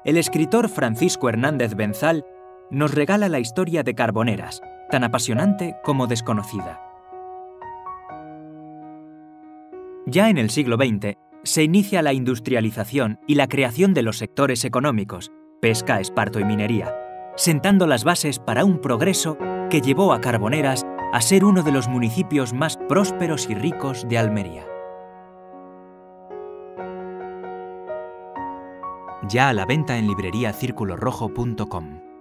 el escritor Francisco Hernández Benzal nos regala la historia de Carboneras, tan apasionante como desconocida. Ya en el siglo XX se inicia la industrialización y la creación de los sectores económicos, pesca, esparto y minería, sentando las bases para un progreso que llevó a Carboneras a ser uno de los municipios más prósperos y ricos de Almería. Ya a la venta en libreriacirculorrojo.com.